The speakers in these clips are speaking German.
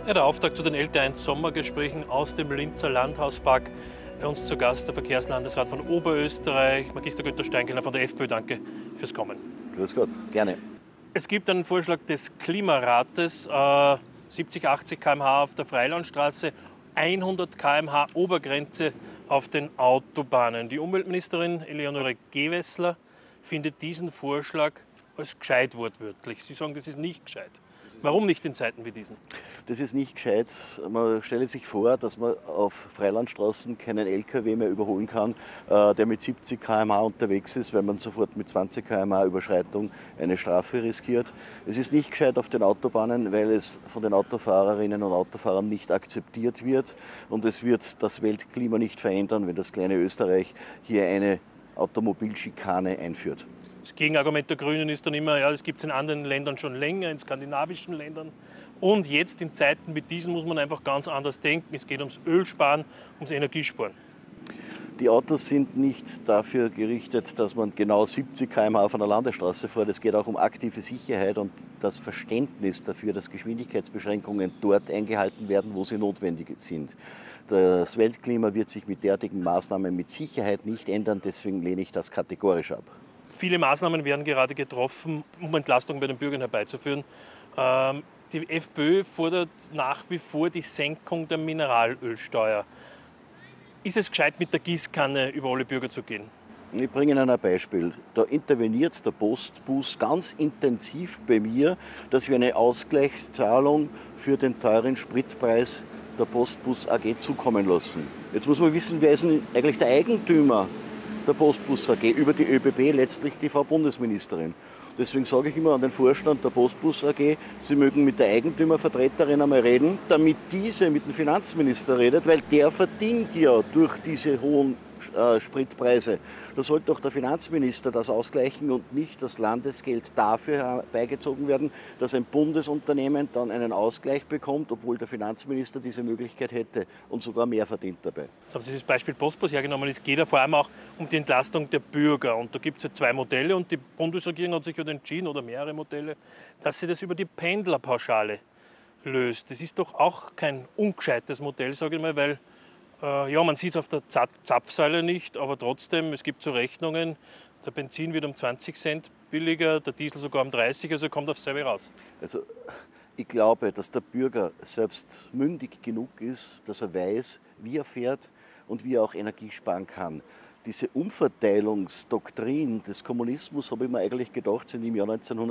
Ja, der Auftakt zu den Lte1-Sommergesprächen aus dem Linzer Landhauspark. Bei uns zu Gast der Verkehrslandesrat von Oberösterreich, Magister Günther Steinkellner von der FPÖ. Danke fürs Kommen. Grüß Gott, gerne. Es gibt einen Vorschlag des Klimarates, 70, 80 km/h auf der Freilandstraße, 100 km/h Obergrenze auf den Autobahnen. Die Umweltministerin Eleonore Gewessler findet diesen Vorschlag als gescheit wortwörtlich. Sie sagen, das ist nicht gescheit. Warum nicht in Zeiten wie diesen? Das ist nicht gescheit. Man stelle sich vor, dass man auf Freilandstraßen keinen LKW mehr überholen kann, der mit 70 km/h unterwegs ist, weil man sofort mit 20 km/h Überschreitung eine Strafe riskiert. Es ist nicht gescheit auf den Autobahnen, weil es von den Autofahrerinnen und Autofahrern nicht akzeptiert wird. Und es wird das Weltklima nicht verändern, wenn das kleine Österreich hier eine Automobilschikane einführt. Das Gegenargument der Grünen ist dann immer, ja, das gibt es in anderen Ländern schon länger, in skandinavischen Ländern. Und jetzt in Zeiten wie diesen muss man einfach ganz anders denken. Es geht ums Ölsparen, ums Energiesparen. Die Autos sind nicht dafür gerichtet, dass man genau 70 km/h auf einer Landesstraße fährt. Es geht auch um aktive Sicherheit und das Verständnis dafür, dass Geschwindigkeitsbeschränkungen dort eingehalten werden, wo sie notwendig sind. Das Weltklima wird sich mit derartigen Maßnahmen mit Sicherheit nicht ändern, deswegen lehne ich das kategorisch ab. Viele Maßnahmen werden gerade getroffen, um Entlastung bei den Bürgern herbeizuführen. Die FPÖ fordert nach wie vor die Senkung der Mineralölsteuer. Ist es gescheit, mit der Gießkanne über alle Bürger zu gehen? Ich bringe Ihnen ein Beispiel. Da interveniert der Postbus ganz intensiv bei mir, dass wir eine Ausgleichszahlung für den teuren Spritpreis der Postbus AG zukommen lassen. Jetzt muss man wissen, wer ist denn eigentlich der Eigentümer der Postbus AG, über die ÖBB letztlich die Frau Bundesministerin. Deswegen sage ich immer an den Vorstand der Postbus AG, Sie mögen mit der Eigentümervertreterin einmal reden, damit diese mit dem Finanzminister redet, weil der verdient ja durch diese hohen Spritpreise. Da sollte doch der Finanzminister das ausgleichen und nicht das Landesgeld dafür herbeigezogen werden, dass ein Bundesunternehmen dann einen Ausgleich bekommt, obwohl der Finanzminister diese Möglichkeit hätte und sogar mehr verdient dabei. Jetzt haben Sie das Beispiel Postbus hergenommen. Es geht ja vor allem auch um die Entlastung der Bürger. Und da gibt es ja zwei Modelle und die Bundesregierung hat sich ja entschieden, oder mehrere Modelle, dass sie das über die Pendlerpauschale löst. Das ist doch auch kein ungescheites Modell, sage ich mal, weil ja, man sieht es auf der Zapfsäule nicht, aber trotzdem, es gibt so Rechnungen, der Benzin wird um 20 Cent billiger, der Diesel sogar um 30, also kommt aufs selbe raus. Also ich glaube, dass der Bürger selbst mündig genug ist, dass er weiß, wie er fährt und wie er auch Energie sparen kann. Diese Umverteilungsdoktrin des Kommunismus, habe ich mir eigentlich gedacht, sind im Jahr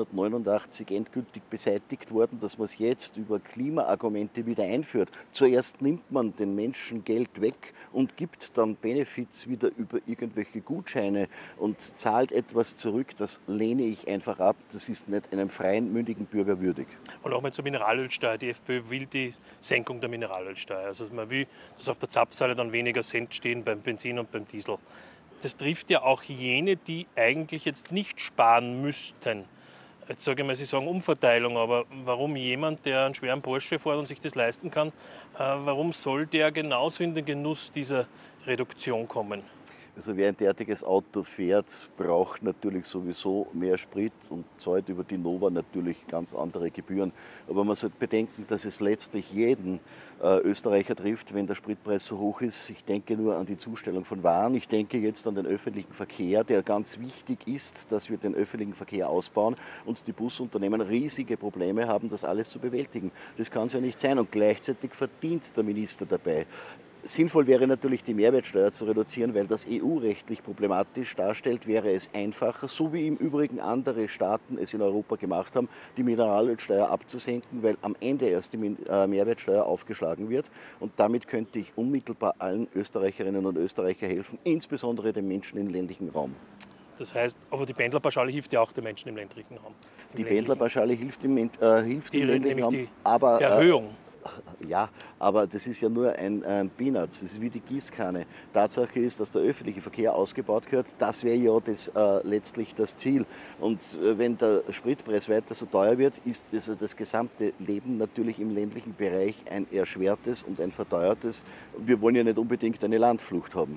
1989 endgültig beseitigt worden, dass man es jetzt über Klimaargumente wieder einführt. Zuerst nimmt man den Menschen Geld weg und gibt dann Benefits wieder über irgendwelche Gutscheine und zahlt etwas zurück. Das lehne ich einfach ab. Das ist nicht einem freien, mündigen Bürger würdig. Und auch mal zur Mineralölsteuer. Die FPÖ will die Senkung der Mineralölsteuer. Also man will, dass auf der Zapfsäule dann weniger Cent stehen beim Benzin und beim Diesel. Das trifft ja auch jene, die eigentlich jetzt nicht sparen müssten. Jetzt sage ich mal, Sie sagen Umverteilung, aber warum jemand, der einen schweren Porsche fährt und sich das leisten kann, warum soll der genauso in den Genuss dieser Reduktion kommen? Also wer ein derartiges Auto fährt, braucht natürlich sowieso mehr Sprit und zahlt über die Nova natürlich ganz andere Gebühren. Aber man sollte bedenken, dass es letztlich jeden Österreicher trifft, wenn der Spritpreis so hoch ist. Ich denke nur an die Zustellung von Waren. Ich denke jetzt an den öffentlichen Verkehr, der ganz wichtig ist, dass wir den öffentlichen Verkehr ausbauen und die Busunternehmen riesige Probleme haben, das alles zu bewältigen. Das kann es ja nicht sein und gleichzeitig verdient der Minister dabei. Sinnvoll wäre natürlich, die Mehrwertsteuer zu reduzieren, weil das EU-rechtlich problematisch darstellt, wäre es einfacher, so wie im Übrigen andere Staaten es in Europa gemacht haben, die Mineralölsteuer abzusenken, weil am Ende erst die Mehrwertsteuer aufgeschlagen wird. Und damit könnte ich unmittelbar allen Österreicherinnen und Österreichern helfen, insbesondere den Menschen im ländlichen Raum. Das heißt, aber die Pendlerpauschale hilft ja auch den Menschen im ländlichen Raum. Die Pendlerpauschale hilft im ländlichen Raum, aber Erhöhung. Ja, aber das ist ja nur ein Peanuts, das ist wie die Gießkanne. Tatsache ist, dass der öffentliche Verkehr ausgebaut gehört. Das wäre ja letztlich das Ziel. Und wenn der Spritpreis weiter so teuer wird, ist das gesamte Leben natürlich im ländlichen Bereich ein erschwertes und ein verteuertes. Wir wollen ja nicht unbedingt eine Landflucht haben.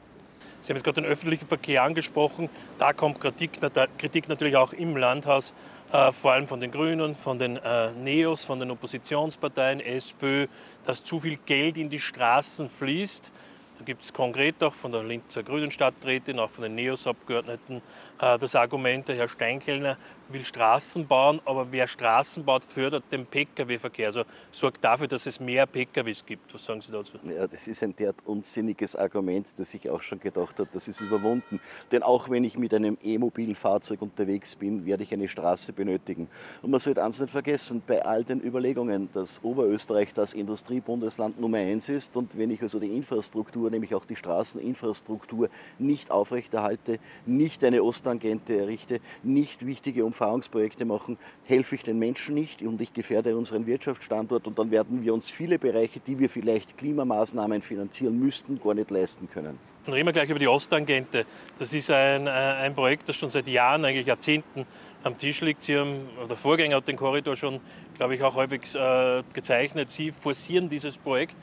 Sie haben jetzt gerade den öffentlichen Verkehr angesprochen. Da kommt Kritik natürlich auch im Landhaus. vor allem von den Grünen, von den Neos, von den Oppositionsparteien, SPÖ, dass zu viel Geld in die Straßen fließt. Da gibt es konkret auch von der Linzer Grünen Stadträtin, auch von den Neos-Abgeordneten das Argument, der Herr Steinkellner will Straßen bauen, aber wer Straßen baut, fördert den Pkw-Verkehr, also sorgt dafür, dass es mehr Pkws gibt. Was sagen Sie dazu? Ja, das ist ein derart unsinniges Argument, dass ich auch schon gedacht habe, das ist überwunden. Denn auch wenn ich mit einem e-mobilen Fahrzeug unterwegs bin, werde ich eine Straße benötigen. Und man sollte eins nicht vergessen, bei all den Überlegungen, dass Oberösterreich das Industriebundesland Nummer 1 ist und wenn ich also die Infrastruktur, nämlich auch die Straßeninfrastruktur, nicht aufrechterhalte, nicht eine Osttangente errichte, nicht wichtige Umfahrungsprojekte machen, helfe ich den Menschen nicht und ich gefährde unseren Wirtschaftsstandort und dann werden wir uns viele Bereiche, die wir vielleicht Klimamaßnahmen finanzieren müssten, gar nicht leisten können. Dann reden wir gleich über die Osttangente. Das ist ein Projekt, das schon seit Jahren, eigentlich Jahrzehnten am Tisch liegt. Der Vorgänger hat den Korridor schon, glaube ich, auch häufig gezeichnet. Sie forcieren dieses Projekt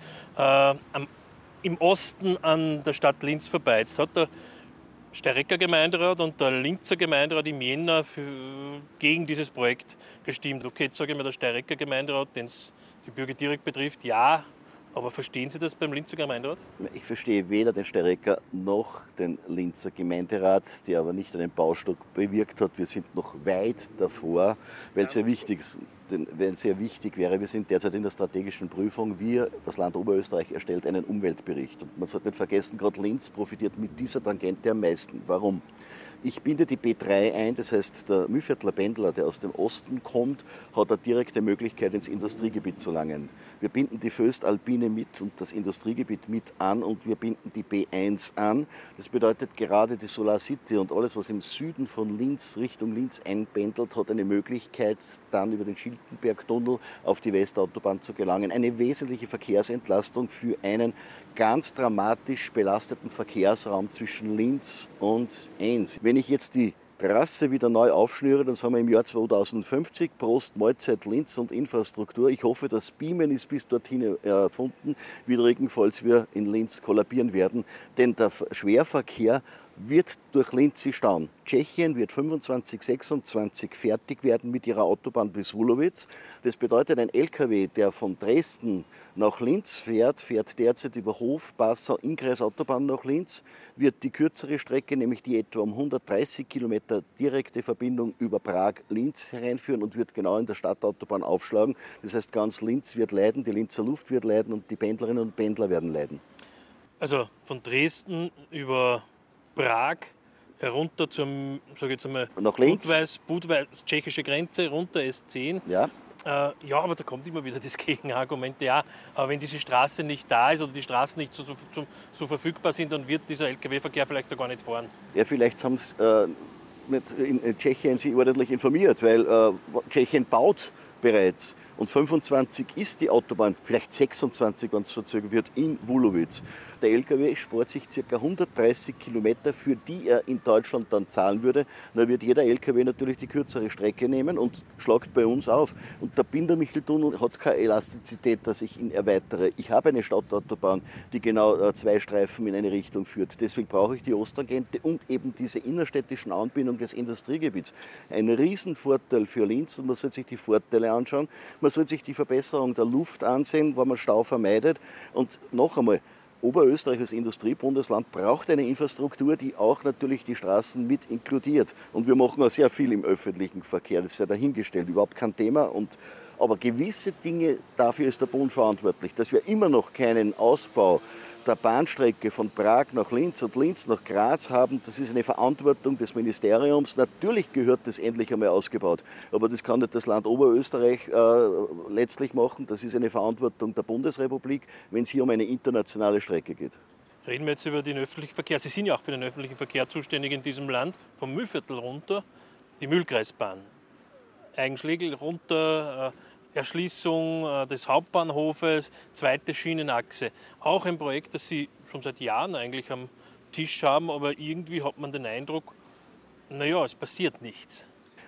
im Osten an der Stadt Linz vorbei. Jetzt hat der Sterrecker Gemeinderat und der Linzer Gemeinderat im Jänner gegen dieses Projekt gestimmt. Okay, jetzt sage ich mal, der Sterrecker Gemeinderat, den es die Bürger direkt betrifft, ja. Aber verstehen Sie das beim Linzer Gemeinderat? Ich verstehe weder den Sterrecker noch den Linzer Gemeinderat, der aber nicht einen Baustopp bewirkt hat. Wir sind noch weit davor, weil es sehr wichtig ist. Wenn sehr wichtig wäre, wir sind derzeit in der strategischen Prüfung. Das Land Oberösterreich erstellt einen Umweltbericht. Und man sollte nicht vergessen, gerade Linz profitiert mit dieser Tangente am meisten. Warum? Ich binde die B3 ein, das heißt, der Mühlviertler Pendler, der aus dem Osten kommt, hat eine direkte Möglichkeit, ins Industriegebiet zu gelangen. Wir binden die Föstalpine mit und das Industriegebiet mit an und wir binden die B1 an. Das bedeutet, gerade die Solar City und alles, was im Süden von Linz Richtung Linz einpendelt, hat eine Möglichkeit, dann über den Schildenbergtunnel auf die Westautobahn zu gelangen. Eine wesentliche Verkehrsentlastung für einen ganz dramatisch belasteten Verkehrsraum zwischen Linz und Enns. Wenn ich jetzt die Trasse wieder neu aufschnüre, dann sind wir im Jahr 2050. Prost, Mahlzeit, Linz und Infrastruktur. Ich hoffe, das Beamen ist bis dorthin erfunden, widrigenfalls wir in Linz kollabieren werden. Denn der Schwerverkehr wird durch Linz stauen. Tschechien wird 25, 26 fertig werden mit ihrer Autobahn bis Wulowitz. Das bedeutet, ein LKW, der von Dresden nach Linz fährt, fährt derzeit über Hof, Passau, Innkreisautobahn nach Linz, wird die kürzere Strecke, nämlich die etwa um 130 Kilometer direkte Verbindung über Prag-Linz hereinführen und wird genau in der Stadtautobahn aufschlagen. Das heißt, ganz Linz wird leiden, die Linzer Luft wird leiden und die Pendlerinnen und Pendler werden leiden. Also von Dresden über Prag herunter zum, sage ich jetzt einmal, nach Linz, Budweis, tschechische Grenze, runter S10. Ja. Ja, aber da kommt immer wieder das Gegenargument, ja, aber wenn diese Straße nicht da ist oder die Straßen nicht so verfügbar sind, dann wird dieser Lkw-Verkehr vielleicht da gar nicht fahren. Ja, vielleicht haben Sie nicht in Tschechien sich ordentlich informiert, weil Tschechien baut bereits. Und 25 ist die Autobahn, vielleicht 26, wenn es verzögert wird, in Wulowitz. Der LKW spart sich ca. 130 Kilometer, für die er in Deutschland dann zahlen würde. Dann wird jeder LKW natürlich die kürzere Strecke nehmen und schlagt bei uns auf. Und der Bindermicheltunnel hat keine Elastizität, dass ich ihn erweitere. Ich habe eine Stadtautobahn, die genau 2 Streifen in eine Richtung führt. Deswegen brauche ich die Osttangente und eben diese innerstädtischen Anbindung des Industriegebiets. Ein Riesenvorteil für Linz und man sollte sich die Vorteile anschauen. Man sollte sich die Verbesserung der Luft ansehen, wo man Stau vermeidet. Und noch einmal, Oberösterreich als Industriebundesland braucht eine Infrastruktur, die auch natürlich die Straßen mit inkludiert. Und wir machen auch sehr viel im öffentlichen Verkehr, das ist ja dahingestellt, überhaupt kein Thema. Aber gewisse Dinge, dafür ist der Bund verantwortlich, dass wir immer noch keinen Ausbau der Bahnstrecke von Prag nach Linz und Linz nach Graz haben, das ist eine Verantwortung des Ministeriums. Natürlich gehört das endlich einmal ausgebaut, aber das kann nicht das Land Oberösterreich letztlich machen. Das ist eine Verantwortung der Bundesrepublik, wenn es hier um eine internationale Strecke geht. Reden wir jetzt über den öffentlichen Verkehr. Sie sind ja auch für den öffentlichen Verkehr zuständig in diesem Land. Vom Mühlviertel runter die Mühlkreisbahn. Eigenschlegel runter, Erschließung des Hauptbahnhofes, zweite Schienenachse. Auch ein Projekt, das Sie schon seit Jahren eigentlich am Tisch haben, aber irgendwie hat man den Eindruck, naja, es passiert nichts.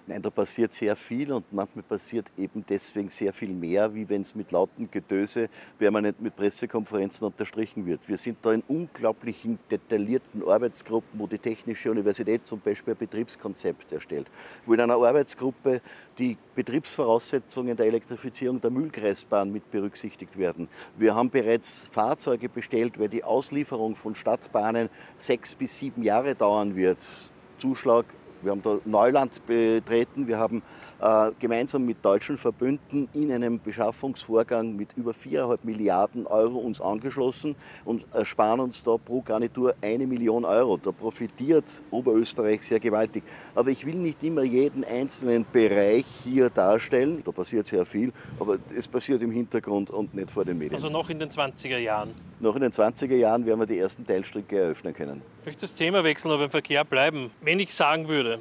Nein, da passiert sehr viel und manchmal passiert eben deswegen sehr viel mehr, wie wenn es mit lautem Getöse permanent mit Pressekonferenzen unterstrichen wird. Wir sind da in unglaublichen detaillierten Arbeitsgruppen, wo die Technische Universität zum Beispiel ein Betriebskonzept erstellt, wo in einer Arbeitsgruppe die Betriebsvoraussetzungen der Elektrifizierung der Mühlkreisbahn mit berücksichtigt werden. Wir haben bereits Fahrzeuge bestellt, weil die Auslieferung von Stadtbahnen 6 bis 7 Jahre dauern wird. Zuschlag. Wir haben da Neuland betreten. Wir haben gemeinsam mit deutschen Verbünden in einem Beschaffungsvorgang mit über 4,5 Milliarden Euro uns angeschlossen und ersparen uns da pro Garnitur 1 Million Euro. Da profitiert Oberösterreich sehr gewaltig. Aber ich will nicht immer jeden einzelnen Bereich hier darstellen. Da passiert sehr viel, aber es passiert im Hintergrund und nicht vor den Medien. Also noch in den 20er Jahren? Noch in den 20er Jahren werden wir die ersten Teilstrecke eröffnen können. Ich möchte das Thema wechseln, aber beim Verkehr bleiben. Wenn ich sagen würde,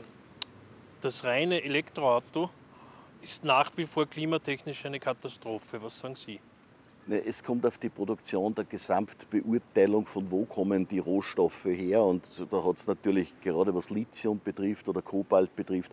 das reine Elektroauto ist nach wie vor klimatechnisch eine Katastrophe. Was sagen Sie? Es kommt auf die Produktion der Gesamtbeurteilung, von wo kommen die Rohstoffe her. Und da hat es natürlich, gerade was Lithium betrifft oder Kobalt betrifft,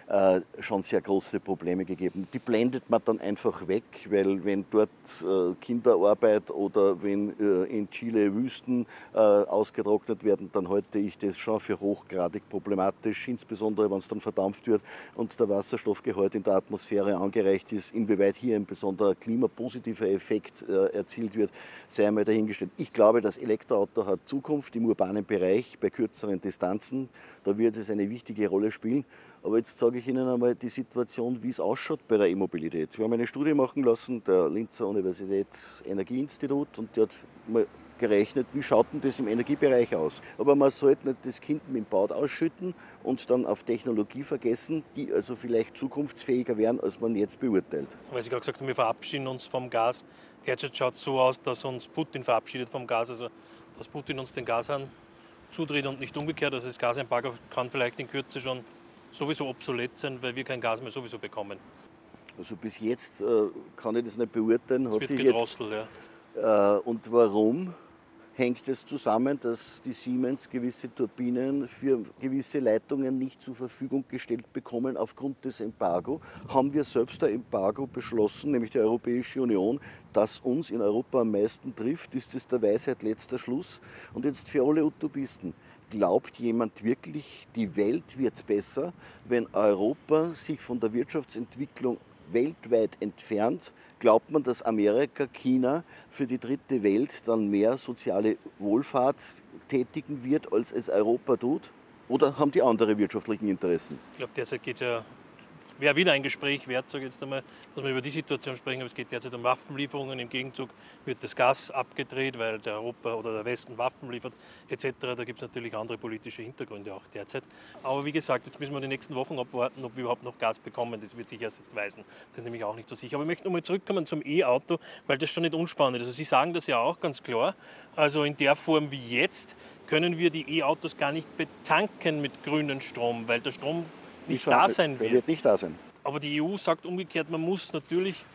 schon sehr große Probleme gegeben. Die blendet man dann einfach weg, weil wenn dort Kinderarbeit oder wenn in Chile Wüsten ausgetrocknet werden, dann halte ich das schon für hochgradig problematisch, insbesondere wenn es dann verdampft wird und der Wasserstoffgehalt in der Atmosphäre angereicht ist. Inwieweit hier ein besonderer klimapositiver Effekt erzielt wird, sei einmal dahingestellt. Ich glaube, das Elektroauto hat Zukunft im urbanen Bereich, bei kürzeren Distanzen. Da wird es eine wichtige Rolle spielen. Aber jetzt sage ich Ihnen einmal die Situation, wie es ausschaut bei der E-Mobilität. Wir haben eine Studie machen lassen, der Linzer Universität Energieinstitut, und die hat mal gerechnet, wie schaut denn das im Energiebereich aus. Aber man sollte nicht das Kind mit dem Bad ausschütten und dann auf Technologie vergessen, die also vielleicht zukunftsfähiger wären, als man jetzt beurteilt. Weil Sie gerade gesagt haben, wir verabschieden uns vom Gas. Derzeit schaut es so aus, dass uns Putin verabschiedet vom Gas, also dass Putin uns den Gashahn zudreht und nicht umgekehrt. Also das Gasembargo kann vielleicht in Kürze schon sowieso obsolet sein, weil wir kein Gas mehr sowieso bekommen. Also bis jetzt kann ich das nicht beurteilen. Es wird gedrosselt, ja. Und warum hängt es zusammen, dass die Siemens gewisse Turbinen für gewisse Leitungen nicht zur Verfügung gestellt bekommen aufgrund des Embargo? Haben wir selbst ein Embargo beschlossen, nämlich die Europäische Union, das uns in Europa am meisten trifft? Ist das der Weisheit letzter Schluss? Und jetzt für alle Utopisten. Glaubt jemand wirklich, die Welt wird besser, wenn Europa sich von der Wirtschaftsentwicklung weltweit entfernt? Glaubt man, dass Amerika, China für die dritte Welt dann mehr soziale Wohlfahrt tätigen wird, als es Europa tut? Oder haben die andere wirtschaftlichen Interessen? Ich glaube, derzeit geht es ja, wäre wieder ein Gespräch wert, sage ich jetzt einmal, dass wir über die Situation sprechen. Aber es geht derzeit um Waffenlieferungen. Im Gegenzug wird das Gas abgedreht, weil der Europa oder der Westen Waffen liefert etc. Da gibt es natürlich andere politische Hintergründe auch derzeit. Aber wie gesagt, jetzt müssen wir die nächsten Wochen abwarten, ob wir überhaupt noch Gas bekommen. Das wird sich erst jetzt weisen. Das ist nämlich auch nicht so sicher. Aber ich möchte nochmal zurückkommen zum E-Auto, weil das schon nicht unspannend ist. Also Sie sagen das ja auch ganz klar. Also in der Form wie jetzt können wir die E-Autos gar nicht betanken mit grünem Strom, weil der Strom nicht da sein wird. Wird nicht da sein. Aber die EU sagt umgekehrt, man muss natürlich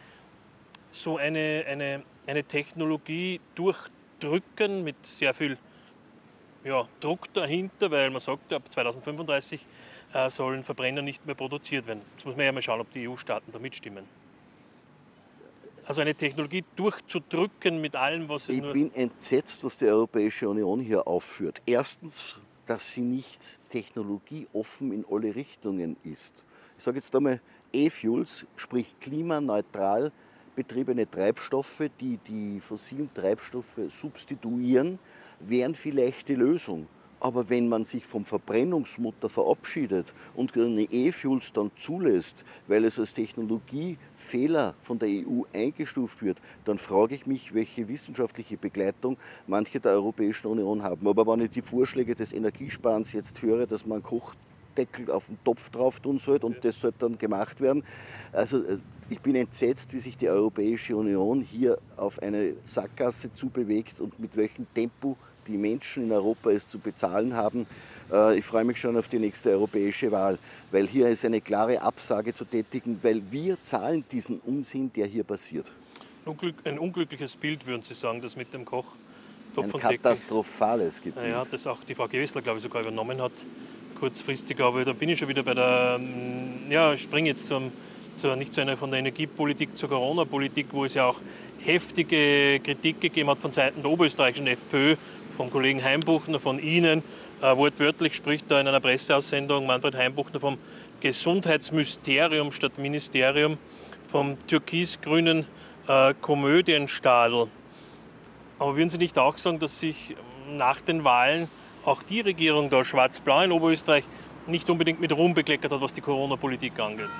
so eine Technologie durchdrücken mit sehr viel Druck dahinter, weil man sagt, ab 2035 sollen Verbrenner nicht mehr produziert werden. Jetzt muss man ja mal schauen, ob die EU-Staaten da mitstimmen. Also eine Technologie durchzudrücken mit allem, was es Ich bin entsetzt, was die Europäische Union hier aufführt. Erstens, dass sie nicht technologieoffen in alle Richtungen ist. Ich sage jetzt einmal E-Fuels, sprich klimaneutral betriebene Treibstoffe, die die fossilen Treibstoffe substituieren, wären vielleicht die Lösung. Aber wenn man sich vom Verbrennungsmotor verabschiedet und eine E-Fuels dann zulässt, weil es als Technologiefehler von der EU eingestuft wird, dann frage ich mich, welche wissenschaftliche Begleitung manche der Europäischen Union haben. Aber wenn ich die Vorschläge des Energiesparens jetzt höre, dass man Kochdeckel auf den Topf drauf tun sollte und das sollte dann gemacht werden. Also ich bin entsetzt, wie sich die Europäische Union hier auf eine Sackgasse zubewegt und mit welchem Tempo die Menschen in Europa es zu bezahlen haben. Ich freue mich schon auf die nächste europäische Wahl, weil hier ist eine klare Absage zu tätigen, weil wir zahlen diesen Unsinn, der hier passiert. Ein unglückliches Bild, würden Sie sagen, das mit dem Kochtopf Ein und Deckel. katastrophales Gebiet. Ja, das auch die Frau Gewessler, glaube ich, sogar übernommen hat. kurzfristig, aber da bin ich schon wieder bei der, ja, ich springe jetzt nicht zu einer von der Energiepolitik zur Corona-Politik, wo es ja auch heftige Kritik gegeben hat von Seiten der oberösterreichischen FPÖ, vom Kollegen Heimbuchner, von Ihnen. Wortwörtlich spricht da in einer Presseaussendung Manfred Heimbuchner vom Gesundheitsmysterium statt Ministerium, vom türkis-grünen Komödienstadel. Aber würden Sie nicht auch sagen, dass sich nach den Wahlen auch die Regierung da schwarz-blau in Oberösterreich nicht unbedingt mit Ruhm bekleckert hat, was die Corona-Politik angeht?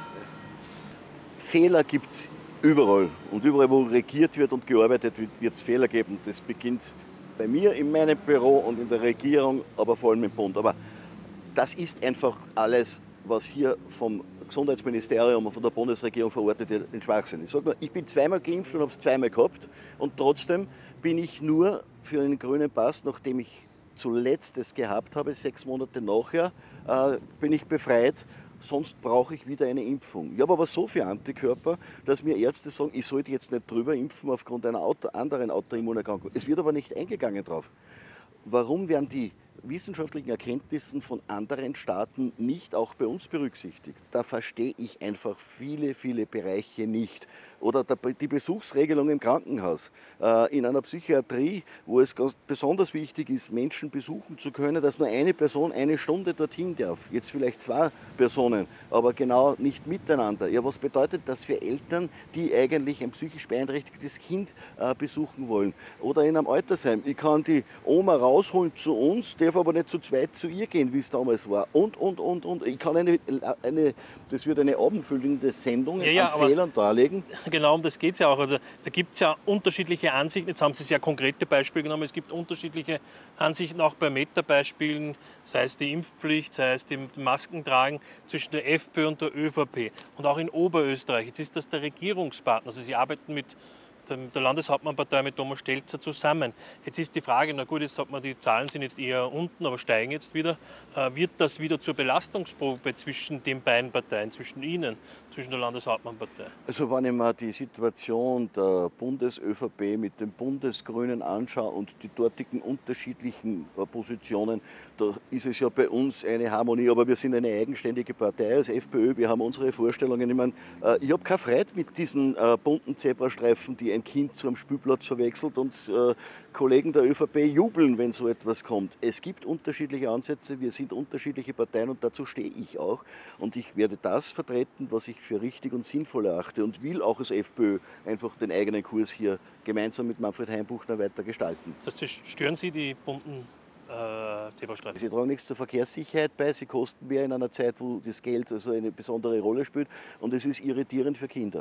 Fehler gibt es überall. Und überall, wo regiert wird und gearbeitet wird, wird es Fehler geben. Das beginnt bei mir in meinem Büro und in der Regierung, aber vor allem im Bund. Aber das ist einfach alles, was hier vom Gesundheitsministerium und von der Bundesregierung verortet wird, ein Schwachsinn. Ich sage nur, ich bin zweimal geimpft und habe es zweimal gehabt. Und trotzdem bin ich nur für einen grünen Pass, nachdem ich zuletzt es gehabt habe, 6 Monate nachher, bin ich befreit. Sonst brauche ich wieder eine Impfung. Ich habe aber so viele Antikörper, dass mir Ärzte sagen, ich sollte jetzt nicht drüber impfen aufgrund einer anderen Autoimmunerkrankung. Es wird aber nicht eingegangen drauf. Warum werden die wissenschaftlichen Erkenntnisse von anderen Staaten nicht auch bei uns berücksichtigt? Da verstehe ich einfach viele, viele Bereiche nicht. Oder die Besuchsregelung im Krankenhaus, in einer Psychiatrie, wo es ganz besonders wichtig ist, Menschen besuchen zu können, dass nur eine Person 1 Stunde dorthin darf. Jetzt vielleicht 2 Personen, aber genau nicht miteinander. Ja, was bedeutet das für Eltern, die eigentlich ein psychisch beeinträchtigtes Kind besuchen wollen? Oder in einem Altersheim. Ich kann die Oma rausholen zu uns, darf aber nicht zu zweit zu ihr gehen, wie es damals war. Und. Ich kann das wird eine abendfüllende Sendung an Fehlern darlegen. Genau, um das geht es ja auch. Also, da gibt es ja unterschiedliche Ansichten. Jetzt haben Sie sehr konkrete Beispiele genommen. Es gibt unterschiedliche Ansichten auch bei Metabeispielen, sei es die Impfpflicht, sei es die Maskentragen zwischen der FPÖ und der ÖVP. Und auch in Oberösterreich. Jetzt ist das der Regierungspartner. Also Sie arbeiten mit der Landeshauptmannpartei mit Thomas Stelzer zusammen. Jetzt ist die Frage, na gut, jetzt hat man, die Zahlen sind jetzt eher unten, aber steigen jetzt wieder. Wird das wieder zur Belastungsprobe zwischen den beiden Parteien, zwischen Ihnen, zwischen der Landeshauptmannpartei? Also wenn ich mir die Situation der Bundes-ÖVP mit den Bundesgrünen anschaue und die dortigen unterschiedlichen Positionen, da ist es ja bei uns eine Harmonie, aber wir sind eine eigenständige Partei als FPÖ, wir haben unsere Vorstellungen. Ich meine, ich habe keine Freude mit diesen bunten Zebrastreifen, die ein Kind zu einem Spielplatz verwechselt und Kollegen der ÖVP jubeln, wenn so etwas kommt. Es gibt unterschiedliche Ansätze, wir sind unterschiedliche Parteien und dazu stehe ich auch. Und ich werde das vertreten, was ich für richtig und sinnvoll erachte und will auch als FPÖ einfach den eigenen Kurs hier gemeinsam mit Manfred Heimbuchner weiter gestalten. Stören Sie die bunten Zebrastreifen? Sie tragen nichts zur Verkehrssicherheit bei, sie kosten mehr in einer Zeit, wo das Geld also eine besondere Rolle spielt und es ist irritierend für Kinder.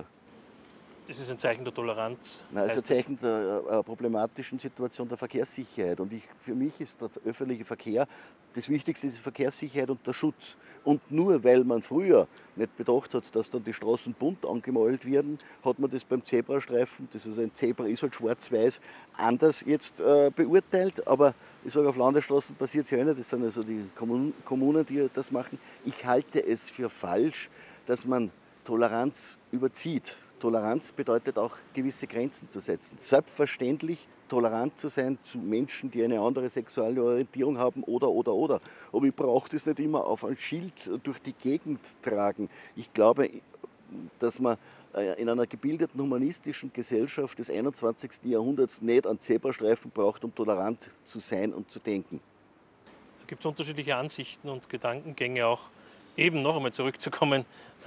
Das ist ein Zeichen der Toleranz. Nein, es ist ein Zeichen der problematischen Situation der Verkehrssicherheit. Und für mich ist der öffentliche Verkehr, das Wichtigste ist die Verkehrssicherheit und der Schutz. Und nur weil man früher nicht bedacht hat, dass dann die Straßen bunt angemalt werden, hat man das beim Zebrastreifen, das ist ein Zebra, ist halt schwarz-weiß, anders jetzt beurteilt. Aber ich sage, auf Landesstraßen passiert es ja nicht, das sind also die Kommunen, die das machen. Ich halte es für falsch, dass man Toleranz überzieht. Toleranz bedeutet auch, gewisse Grenzen zu setzen. Selbstverständlich tolerant zu sein zu Menschen, die eine andere sexuelle Orientierung haben oder. Aber ich brauche das nicht immer auf ein Schild durch die Gegend tragen. Ich glaube, dass man in einer gebildeten humanistischen Gesellschaft des 21. Jahrhunderts nicht einen Zebrastreifen braucht, um tolerant zu sein und zu denken. Da gibt es unterschiedliche Ansichten und Gedankengänge auch. Eben noch einmal zurückzukommen,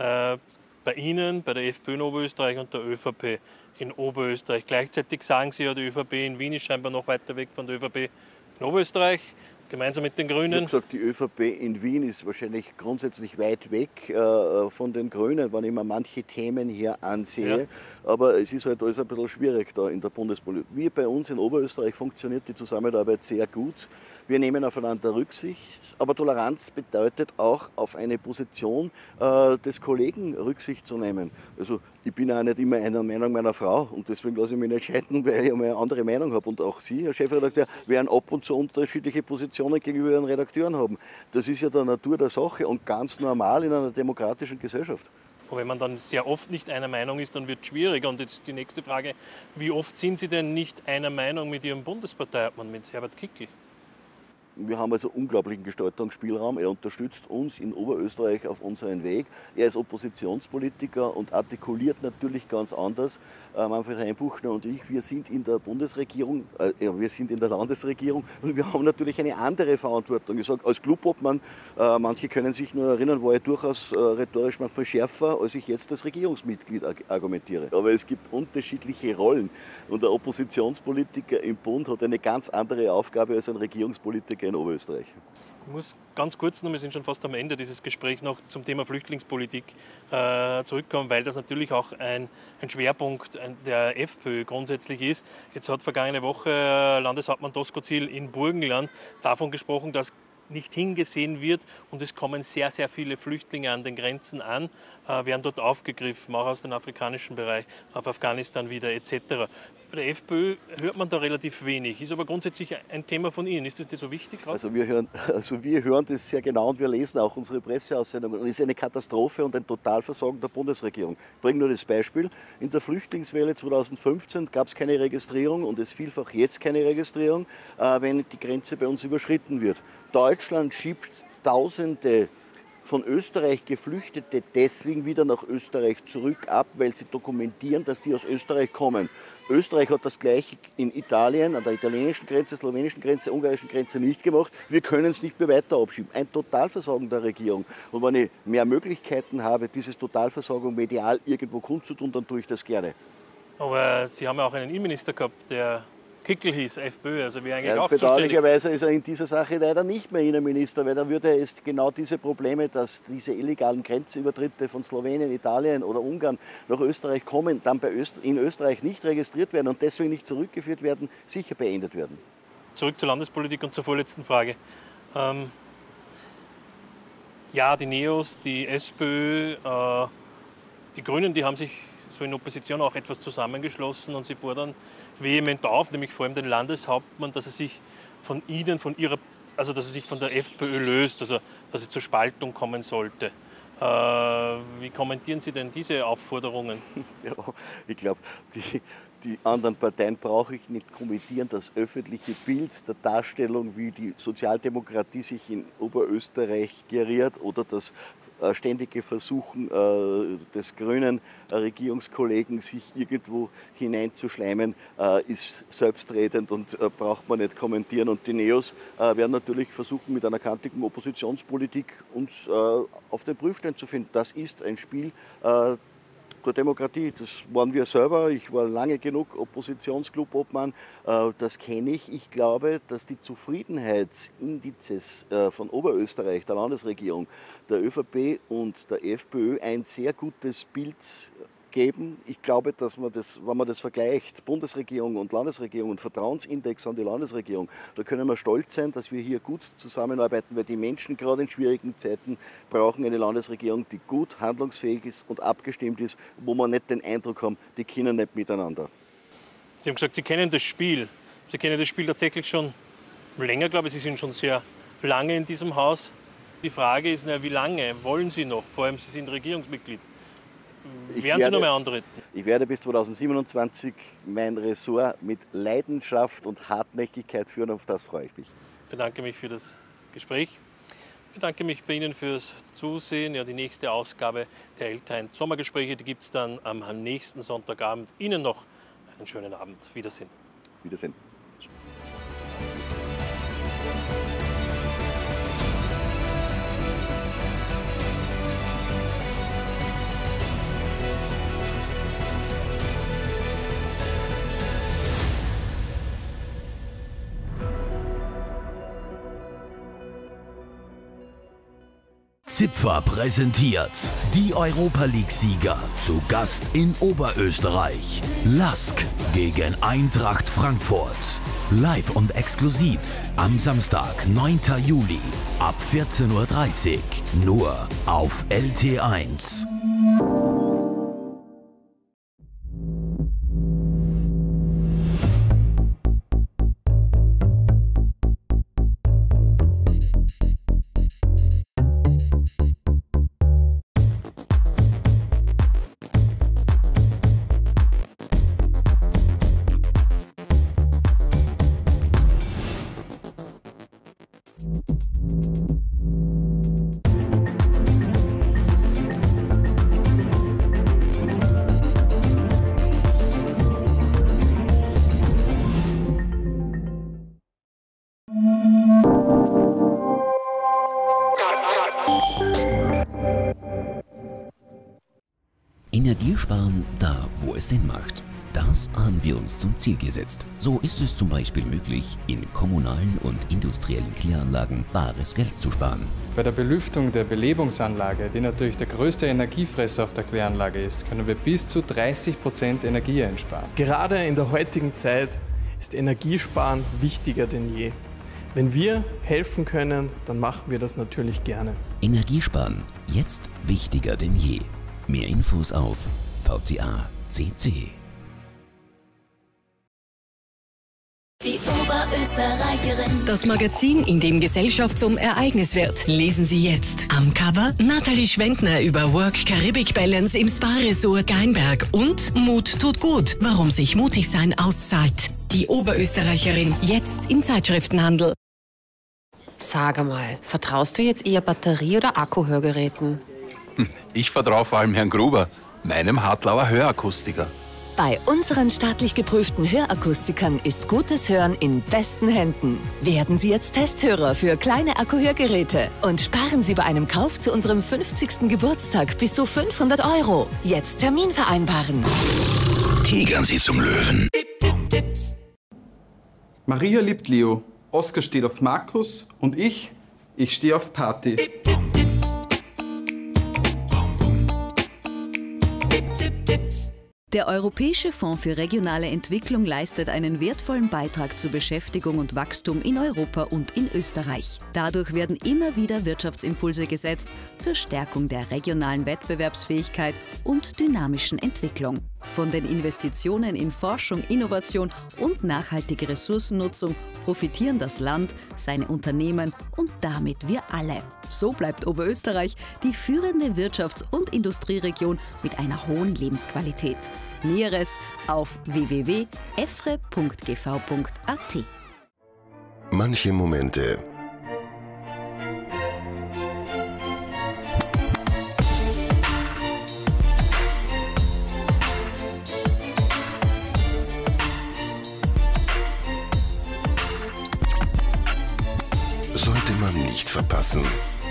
bei Ihnen, bei der FPÖ in Oberösterreich und der ÖVP in Oberösterreich. Gleichzeitig sagen Sie ja, die ÖVP in Wien ist scheinbar noch weiter weg von der ÖVP in Oberösterreich, gemeinsam mit den Grünen. Ich habe gesagt, die ÖVP in Wien ist wahrscheinlich grundsätzlich weit weg von den Grünen, wenn ich mir manche Themen hier ansehe. Ja. Aber es ist halt alles ein bisschen schwierig da in der Bundespolitik. Wie bei uns in Oberösterreich funktioniert die Zusammenarbeit sehr gut. Wir nehmen aufeinander Rücksicht, aber Toleranz bedeutet auch, auf eine Position des Kollegen Rücksicht zu nehmen. Also ich bin auch nicht immer einer Meinung meiner Frau und deswegen lasse ich mich nicht scheiden, weil ich eine andere Meinung habe. Und auch Sie, Herr Chefredakteur, werden ab und zu unterschiedliche Positionen gegenüber Ihren Redakteuren haben. Das ist ja der Natur der Sache und ganz normal in einer demokratischen Gesellschaft. Und wenn man dann sehr oft nicht einer Meinung ist, dann wird es schwieriger. Und jetzt die nächste Frage, wie oft sind Sie denn nicht einer Meinung mit Ihrem Bundesparteiobmann, mit Herbert Kickl? Wir haben also unglaublichen Gestaltungsspielraum. Er unterstützt uns in Oberösterreich auf unserem Weg. Er ist Oppositionspolitiker und artikuliert natürlich ganz anders. Manfred Hainbuchner und ich, wir sind in der Bundesregierung, wir sind in der Landesregierung und wir haben natürlich eine andere Verantwortung. Ich sage, als Clubobmann, manche können sich nur erinnern, war ich durchaus rhetorisch manchmal schärfer, als ich jetzt als Regierungsmitglied argumentiere. Aber es gibt unterschiedliche Rollen und der Oppositionspolitiker im Bund hat eine ganz andere Aufgabe als ein Regierungspolitiker in Oberösterreich. Ich muss ganz kurz noch, wir sind schon fast am Ende dieses Gesprächs, noch zum Thema Flüchtlingspolitik zurückkommen, weil das natürlich auch ein Schwerpunkt der FPÖ grundsätzlich ist. Jetzt hat vergangene Woche Landeshauptmann Doskozil in Burgenland davon gesprochen, dass nicht hingesehen wird und es kommen sehr, sehr viele Flüchtlinge an den Grenzen an, werden dort aufgegriffen, auch aus dem afrikanischen Bereich, auf Afghanistan wieder etc. Bei der FPÖ hört man da relativ wenig, ist aber grundsätzlich ein Thema von Ihnen. Ist das so wichtig? Also wir hören das sehr genau und wir lesen auch unsere Presseaussendungen. Es ist eine Katastrophe und ein Totalversagen der Bundesregierung. Ich bringe nur das Beispiel. In der Flüchtlingswelle 2015 gab es keine Registrierung und es vielfach jetzt keine Registrierung, wenn die Grenze bei uns überschritten wird. Deutschland schiebt Tausende von Österreich Geflüchtete deswegen wieder nach Österreich zurück ab, weil sie dokumentieren, dass die aus Österreich kommen. Österreich hat das Gleiche in Italien, an der italienischen Grenze, slowenischen Grenze, ungarischen Grenze nicht gemacht. Wir können es nicht mehr weiter abschieben. Ein Totalversagen der Regierung. Und wenn ich mehr Möglichkeiten habe, dieses Totalversagen medial irgendwo kundzutun, dann tue ich das gerne. Aber Sie haben ja auch einen Innenminister gehabt, der Kickel hieß, FPÖ, also wäre eigentlich auch bedauerlicherweise ist er in dieser Sache leider nicht mehr Innenminister, weil dann würde er genau diese Probleme, dass diese illegalen Grenzübertritte von Slowenien, Italien oder Ungarn nach Österreich kommen, dann in Österreich nicht registriert werden und deswegen nicht zurückgeführt werden, sicher beendet werden. Zurück zur Landespolitik und zur vorletzten Frage. Ja, die NEOS, die SPÖ, die Grünen, die haben sich so in Opposition auch etwas zusammengeschlossen und sie fordern vehement auf, nämlich vor allem den Landeshauptmann, dass er sich von Ihnen, dass er sich von der FPÖ löst, also dass es zur Spaltung kommen sollte. Wie kommentieren Sie denn diese Aufforderungen? Ja, ich glaube, die anderen Parteien brauche ich nicht kommentieren. Das öffentliche Bild der Darstellung, wie die Sozialdemokratie sich in Oberösterreich geriert oder das ständige Versuchen des grünen Regierungskollegen, sich irgendwo hineinzuschleimen, ist selbstredend und braucht man nicht kommentieren. Und die NEOS werden natürlich versuchen, mit einer kantigen Oppositionspolitik uns auf den Prüfstein zu finden. Das ist ein Spiel der Demokratie. Das waren wir selber. Ich war lange genug Oppositionsclub-Obmann. Das kenne ich. Ich glaube, dass die Zufriedenheitsindizes von Oberösterreich, der Landesregierung, der ÖVP und der FPÖ ein sehr gutes Bild geben. Ich glaube, dass man das, wenn man das vergleicht, Bundesregierung und Landesregierung und Vertrauensindex an die Landesregierung, da können wir stolz sein, dass wir hier gut zusammenarbeiten, weil die Menschen gerade in schwierigen Zeiten brauchen eine Landesregierung, die gut handlungsfähig ist und abgestimmt ist, wo man nicht den Eindruck haben, die können nicht miteinander. Sie haben gesagt, Sie kennen das Spiel. Sie kennen das Spiel tatsächlich schon länger, glaube ich. Sie sind schon sehr lange in diesem Haus. Die Frage ist, wie lange wollen Sie noch? Vor allem, Sie sind Regierungsmitglied. Werden Sie noch mehr antreten? Ich werde bis 2027 mein Ressort mit Leidenschaft und Hartnäckigkeit führen. Auf das freue ich mich. Ich bedanke mich für das Gespräch. Ich bedanke mich bei Ihnen fürs Zusehen. Ja, die nächste Ausgabe der Eltern Sommergespräche, die gibt es dann am nächsten Sonntagabend. Ihnen noch einen schönen Abend. Wiedersehen. Wiedersehen. Zipfer präsentiert die Europa League-Sieger zu Gast in Oberösterreich. LASK gegen Eintracht Frankfurt. Live und exklusiv am Samstag, 9. Juli ab 14:30 Uhr. Nur auf LT1. Energiesparen da, wo es Sinn macht. Das haben wir uns zum Ziel gesetzt. So ist es zum Beispiel möglich, in kommunalen und industriellen Kläranlagen bares Geld zu sparen. Bei der Belüftung der Belebungsanlage, die natürlich der größte Energiefresser auf der Kläranlage ist, können wir bis zu 30% Energie einsparen. Gerade in der heutigen Zeit ist Energiesparen wichtiger denn je. Wenn wir helfen können, dann machen wir das natürlich gerne. Energiesparen, jetzt wichtiger denn je. Mehr Infos auf vca.cc. Die Oberösterreicherin. Das Magazin, in dem Gesellschaft zum Ereignis wird. Lesen Sie jetzt. Am Cover Nathalie Schwendner über Work Caribbean Balance im Spa-Resort Geinberg und Mut tut gut, warum sich mutig sein auszahlt. Die Oberösterreicherin, jetzt im Zeitschriftenhandel. Sag einmal, vertraust du jetzt eher Batterie- oder Akkuhörgeräten? Ich vertraue vor allem Herrn Gruber, meinem Hartlauer Hörakustiker. Bei unseren staatlich geprüften Hörakustikern ist gutes Hören in besten Händen. Werden Sie jetzt Testhörer für kleine Akkuhörgeräte und sparen Sie bei einem Kauf zu unserem 50. Geburtstag bis zu 500 €. Jetzt Termin vereinbaren. Tigern Sie zum Löwen. Maria liebt Leo, Oskar steht auf Markus und ich stehe auf Party. Der Europäische Fonds für regionale Entwicklung leistet einen wertvollen Beitrag zur Beschäftigung und Wachstum in Europa und in Österreich. Dadurch werden immer wieder Wirtschaftsimpulse gesetzt zur Stärkung der regionalen Wettbewerbsfähigkeit und dynamischen Entwicklung. Von den Investitionen in Forschung, Innovation und nachhaltige Ressourcennutzung profitieren das Land, seine Unternehmen und damit wir alle. So bleibt Oberösterreich die führende Wirtschafts- und Industrieregion mit einer hohen Lebensqualität. Näheres auf www.efre.gv.at. Manche Momente sollte man nicht verpassen.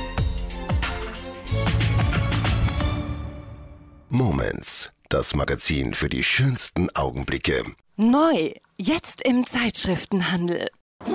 Moments, das Magazin für die schönsten Augenblicke. Neu, jetzt im Zeitschriftenhandel.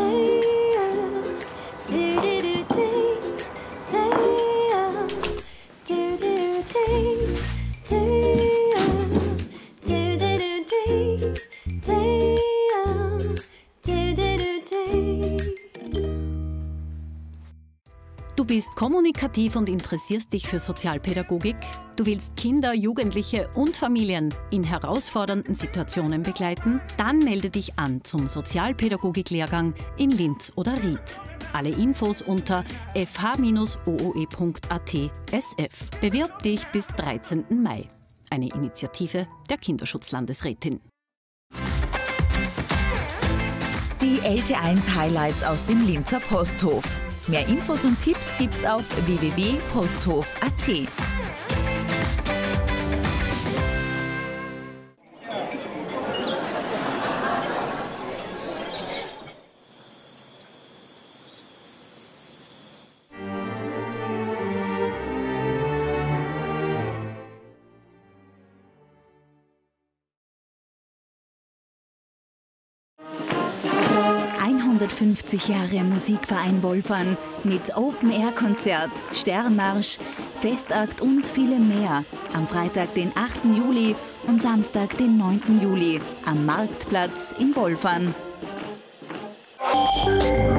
Du bist kommunikativ und interessierst dich für Sozialpädagogik? Du willst Kinder, Jugendliche und Familien in herausfordernden Situationen begleiten? Dann melde dich an zum Sozialpädagogik-Lehrgang in Linz oder Ried. Alle Infos unter fh-ooe.at SF. Bewirb dich bis 13. Mai. Eine Initiative der Kinderschutzlandesrätin. Die LT1 Highlights aus dem Linzer Posthof. Mehr Infos und Tipps gibt's auf www.posthof.at. Jahre Musikverein Wolfern mit Open-Air-Konzert, Sternmarsch, Festakt und vielem mehr. Am Freitag, den 8. Juli und Samstag, den 9. Juli am Marktplatz in Wolfern.